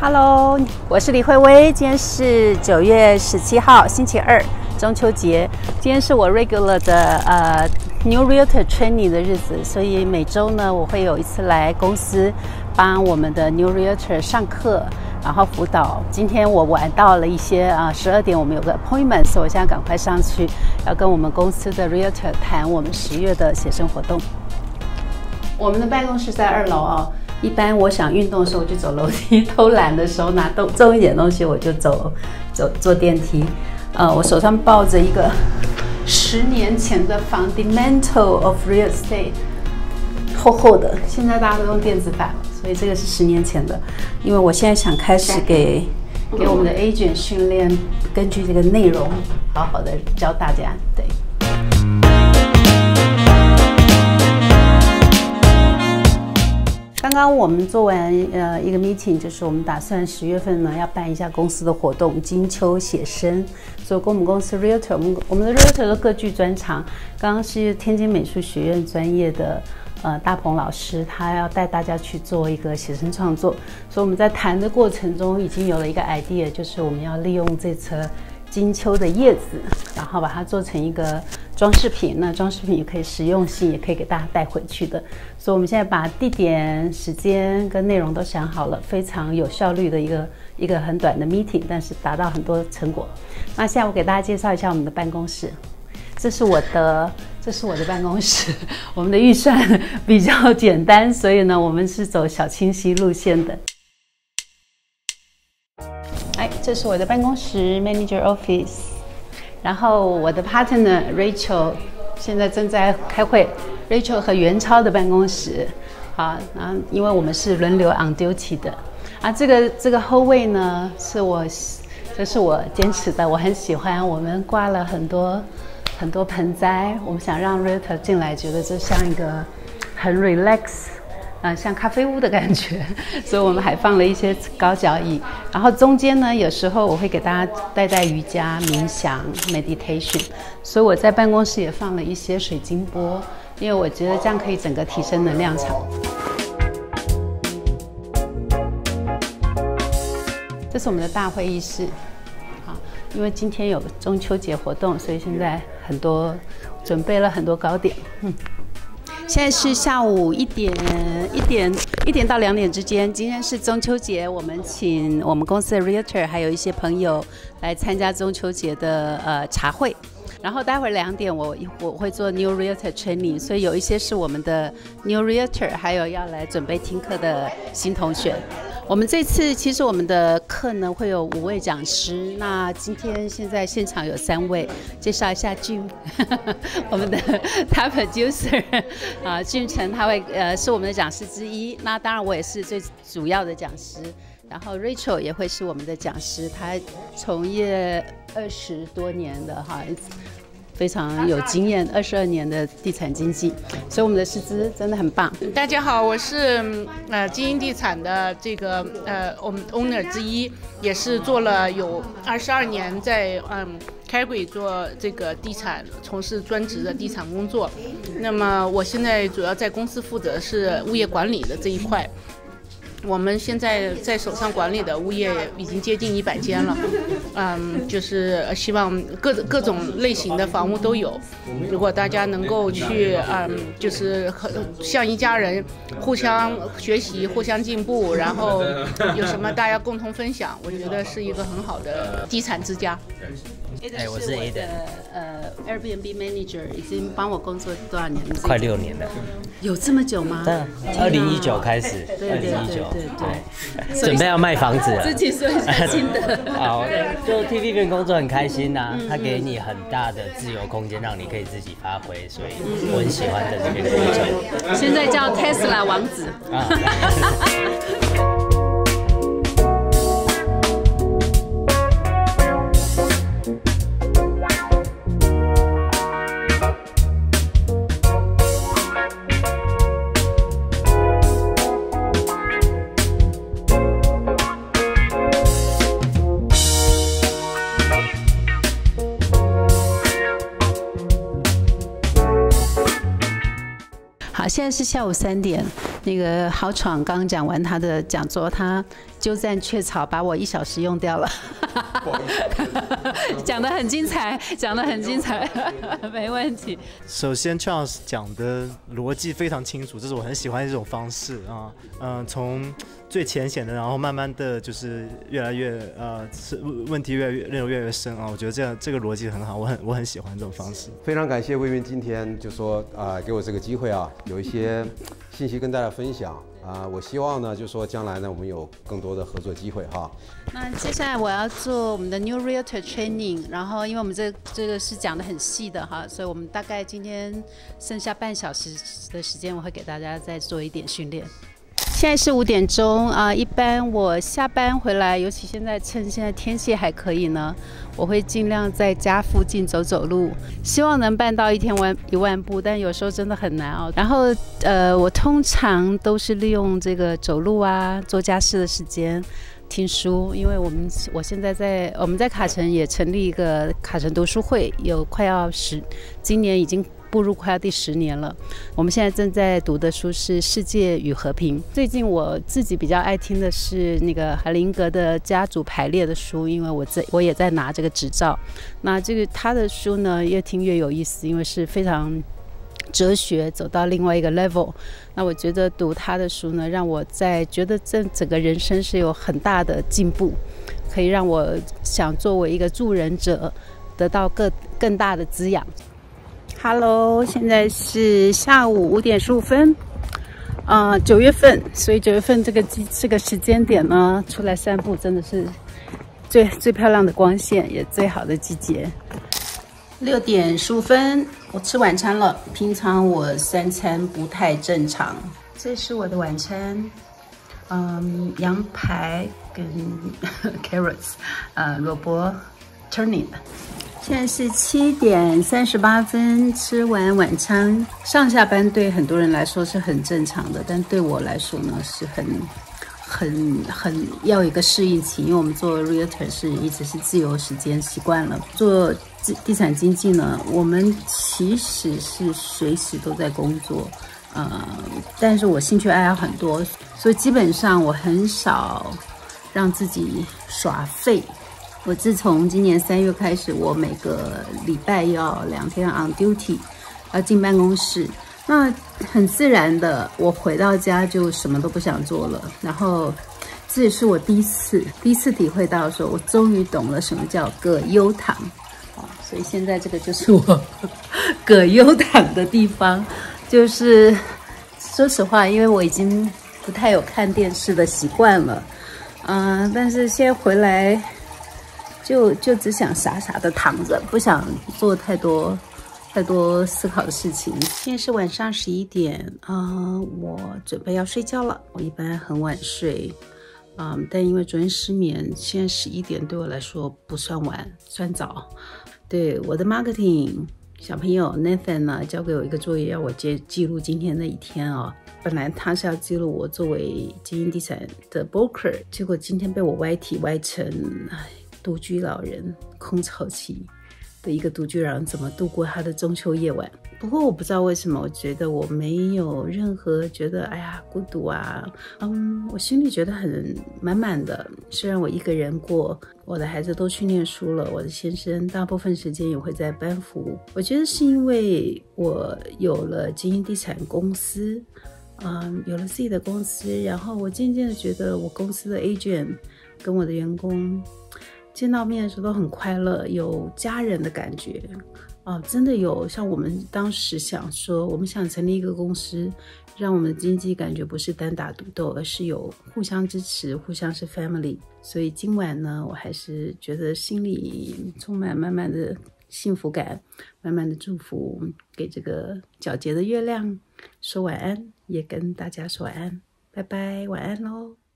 Hello， 我是李慧薇，今天是9月17号，星期二，中秋节。今天是我 regular 的New Realtor Training 的日子，所以每周呢，我会有一次来公司帮我们的 New Realtor 上课，然后辅导。今天我晚到了一些12点我们有个 appointment， 所以我现在赶快上去，要跟我们公司的 Realtor 谈我们10月的写生活动。我们的办公室在2楼哦。一般我想运动的时候，我就走楼梯；偷懒的时候，拿重一点东西，我就坐电梯。我手上抱着一个10年前的 Fundamental of Real Estate， 厚厚的。现在大家都用电子版，所以这个是10年前的。因为我现在想开始给我们的 agent 训练，根据这个内容，好好的教大家。对。刚刚我们做完一个 meeting， 就是我们打算10月份呢要办一下公司的活动，金秋写生。所以跟我们公司 realtor， 我们的 realtor 都各具专长。刚刚是天津美术学院专业的大鹏老师，他要带大家去做一个写生创作。所以我们在谈的过程中已经有了一个 idea， 就是我们要利用这册金秋的叶子，然后把它做成一个装饰品。那装饰品也可以实用性，也可以给大家带回去的。所以我们现在把地点、时间跟内容都想好了，非常有效率的一个很短的 meeting， 但是达到很多成果。那现在我给大家介绍一下我们的办公室。这是我的办公室。我们的预算比较简单，所以呢，我们是走小清新路线的。这是我的办公室 Manager Office， 然后我的 partner Rachel 现在正在开会。Rachel 和袁超的办公室，好，然后因为我们是轮流 on duty 的这个后卫呢这是我坚持的，我很喜欢。我们挂了很多盆栽，我们想让 Realtor 进来，觉得这像一个很 relax。像咖啡屋的感觉，所以我们还放了一些高脚椅。然后中间呢，有时候我会给大家带瑜伽、冥想、meditation。所以我在办公室也放了一些水晶波，因为我觉得这样可以整个提升能量场。这是我们的大会议室，好，因为今天有中秋节活动，所以现在准备了很多糕点。现在是下午1点到2点之间。今天是中秋节，我们请我们公司的 Realtor 还有一些朋友来参加中秋节的茶会。然后待会儿2点我会做 New Realtor Training， 所以有一些是我们的 New Realtor， 还有要来准备听课的新同学。我们这次其实我们的课呢会有5位讲师，那今天现在现场有3位，介绍一下Jim， 我们的他 producer 俊成，他会是我们的讲师之一。那当然我也是最主要的讲师，然后 Rachel 也会是我们的讲师，他从业20多年的非常有经验，22年的地产经纪，所以我们的师资真的很棒。 大家好，我是金鹰地产的这个我们 owner 之一，也是做了有22年在Calgary 做这个地产，从事专职的地产工作。那么我现在主要在公司负责是物业管理的这一块。我们现在在手上管理的物业已经接近100间了，就是希望各种类型的房屋都有。如果大家能够去，就是像一家人，互相学习、互相进步，然后有什么大家共同分享，我觉得是一个很好的地产之家。 我是 A 的 Airbnb Manager， 已经帮我工作多少年了？ 快6年了。 有这么久吗 ？2019开始。 对， 准备要卖房子了。 自己说一下心得。 好，就 TVB 工作很开心呐，它给你很大的自由空间，让你可以自己发挥，所以我很喜欢在这边工作。 现在叫 Tesla 王子。现在是下午3点，那个豪闯刚讲完他的讲座，他9 鸠占鹊巢，把我1小时用掉了。 不好意思， 讲得很精彩，讲得很精彩，没问题。 首先 Charles 讲的逻辑非常清楚，这是我很喜欢的这种方式啊。从最浅显的，然后慢慢的就是越来越问题越来越深啊。我觉得这个逻辑很好，我很喜欢这种方式。 非常感谢魏斌今天就说给我这个机会啊，有一些信息跟大家分享。我希望呢，就是说将来呢，我们有更多的合作机会哈。 那接下来我要做我们的 New Realtor Training， 然后因为我们这个是讲得很细的哈，所以我们大概今天剩下半小时的时间，我会给大家再做一点训练。现在是5点钟啊，一般我下班回来，尤其趁现在天气还可以呢，我会尽量在家附近走走路，希望能办到1天1万步，但有时候真的很难哦。然后我通常都是利用这个走路啊、做家事的时间听书，因为我现在我们在卡城也成立一个卡城读书会，有今年已经步入快要第10年了。我们现在正在读的书是《世界与和平》。最近我自己比较爱听的是那个海灵格的家族排列的书，因为我也在拿这个执照。那他的书呢，越听越有意思，因为是非常哲学走到另外一个 level。那我觉得读他的书呢，让我觉得这整个人生是有很大的进步，可以让我想作为一个助人者得到更大的滋养。Hello， 现在是下午5点15分，9月份，所以9月份这个时间点呢，出来散步真的是最漂亮的光线，也最好的季节。6点15分，我吃晚餐了。平常我3餐不太正常，这是我的晚餐，羊排跟carrots， 萝卜 turnip。现在是7点38分，吃完晚餐，上下班对很多人来说是很正常的，但对我来说呢是很要有一个适应期，因为我们做 realtor 一直是自由时间习惯了，做地产经纪呢，我们其实是随时都在工作，但是我兴趣爱好很多，所以基本上我很少让自己耍废。我自从今年3月开始，我每个礼拜要2天 on duty， 要进办公室。那很自然的，我回到家就什么都不想做了。然后这也是我第一次体会到说，我终于懂了什么叫葛优躺。所以现在这个就是我葛优躺的地方。就是说实话，因为我已经不太有看电视的习惯了，但是现在回来。就只想傻傻的躺着，不想做太多思考的事情。现在是晚上11点，我准备要睡觉了。我一般很晚睡，但因为昨天失眠，现在11点对我来说不算晚，算早。对，我的 marketing 小朋友 Nathan 呢，交给我一个作业，要我记录今天的一天哦。本来他是要记录我作为经营地产的 broker， 结果今天被我歪成独居老人，空巢期的一个独居老人怎么度过他的中秋夜晚。不过我不知道为什么，我觉得我没有任何觉得哎呀孤独啊，我心里觉得很满满的。虽然我一个人过，我的孩子都去念书了，我的先生大部分时间也会在班服。我觉得是因为我有了经营地产公司，有了自己的公司，然后我渐渐的觉得我公司的 agent 跟我的员工见到面的时候都很快乐，有家人的感觉真的有。像我们当时想说，我们想成立一个公司，让我们的经济感觉不是单打独斗，而是有互相支持，互相是 family。所以今晚呢，我还是觉得心里充满满满的幸福感，满满的祝福，给这个皎洁的月亮说晚安，也跟大家说晚安，拜拜，晚安咯。